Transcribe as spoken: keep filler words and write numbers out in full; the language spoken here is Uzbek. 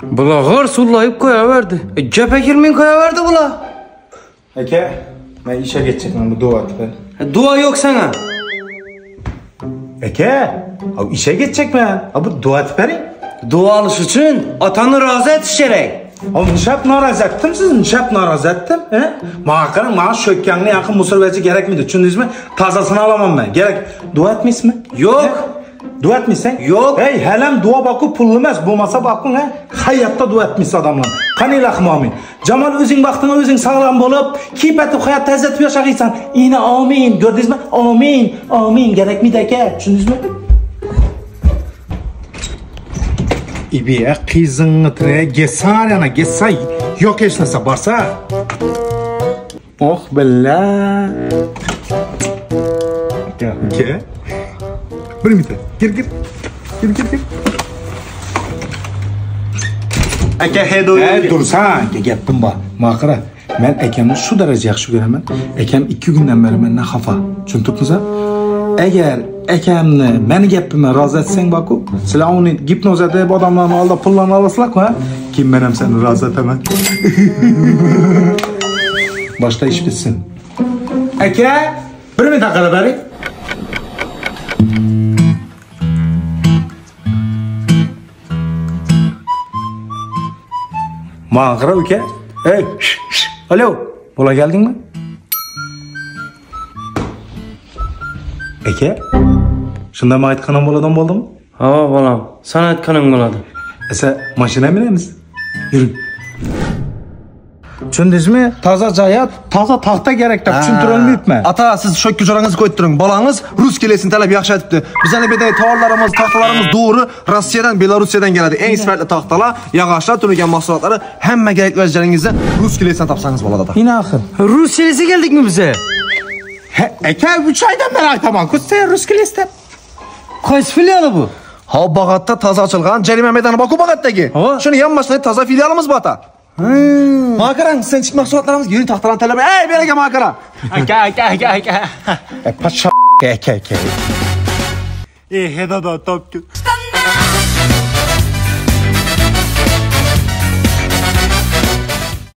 Bular sullayıp koyaverdi. E, Gep'e girmeyin koyaverdi bular. Aka, ben işe geçecektim bu dua etip. E, dua yok sana. Aka, abi işe geçecek ben. Abi dua etip verin. Dua alış için atanı razı etiş gerek. Abi nişap narazı ettim siz, nişap narazı ettim. He? Bana karın, bana şökkenli yakın musurveci gerek miydi? Çünkü mi? Tazasını alamam ben. Gerek. Dua etmiş mi? Yok. He? Dua etmişsen? Yok. Hey, helem dua bakı pullamaz. Bu masa bakın he. Hayatta dua etmiş adamlar. Kan ilahım amin. Cemal özün baktığına özün sağlam bolup, kip etip hayat tezzet yaşayırsan. Yine amin. Gördünüz mü? Amin. Amin. Gerek mi deke? Düşündünüz mü? İbiye kızını tıraya geçsen yana geçsen yok eşnese barsa. Oh billah. Gel. Gel. Bir mite. Gir gir. Gir gir gir. Aka hedo. Hey dursan. Geptim ba. Makara. Ben ekemni şu derece yaxshi ko'raman. Ekem iki günden beri menden xafa. Tushundingmi sen? Eğer ekemni meni gapimni rozi etsang baku, sizlar uni gipnoza deb odamlarni oldida pullarni olasizlar-ku, ha? Keyin men ham seni rozi etaman. Boshda ish bitsin. Aka, bir minut qarab bering. Mana qara uka. Hey, alo, bo'la keldingmi? Aka, shunda men aytganim bo'ladan bo'ldimi? Ha, bolam, sen aytganing bo'ladi. Esa, mashina minamiz. Yuring. Tushundingizmi? Toza joyat, toza taxta kerak deb tushuntirolmayapman. Ata, siz shokka jo'rangizni qo'yib turing. Bolangiz rus kelesini talab yaxshi aytibdi. Bizning bedagi tovarlarimiz, taxtalarimiz to'g'ri Rossiyadan, Belorussiyadan keladi. Eng sifatli taxtalar, yog'ochlar, turilgan mahsulotlari hamma kerak vajilaringizda rus kelesidan topsangiz bo'ladi ata. Yine axir. Rus kelesi keldikmi bize? He, aka üç aydan beri aytaman. Sen rus kelesi. Qaysi filiali bu? Ha, Bag'atda toza ochilgan jarima maydoni Baku Bag'atdagi. Shuni yonmasida toza filialimiz bor ata. Makarang, sen chiq mahsulotlarimiz yuring taxtalarni talab. Ey, beraga makara. Aka, aka, aka, aka. E, pacha aka aka. E, heda da top.